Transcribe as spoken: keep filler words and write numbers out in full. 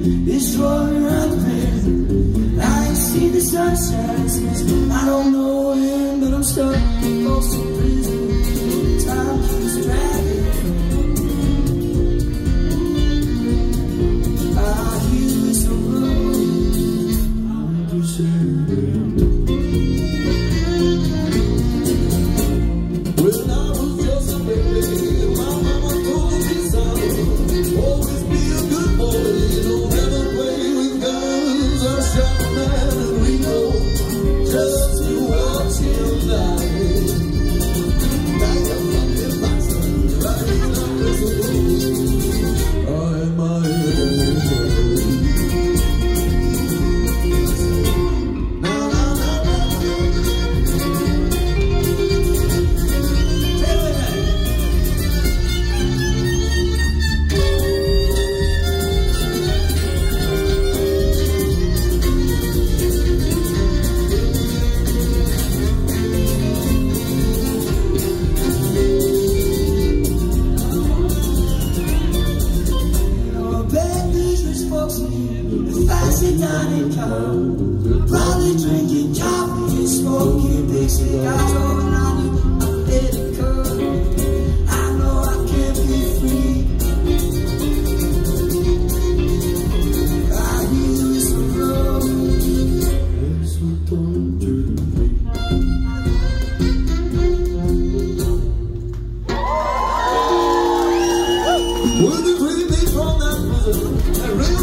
It's rolling around the bend. I ain't seen the sunshine since I don't know when, but I'm stuck in most of prison. Time keeps dragging. I hear the whistle blow. I'm concerned. When I was just a baby, my mama told me, son, always be a good boy, don't ever play with guns or shot a man, and we know just to watch him die. Like a fucking bastard, right under the roof. I'm my if I sit down and come, probably drinking coffee and smoking big cigars, rolling on you, I let it come. I know I can't be free. I hear the whistle blow. It's what don't do me. When they free me from that prison, I really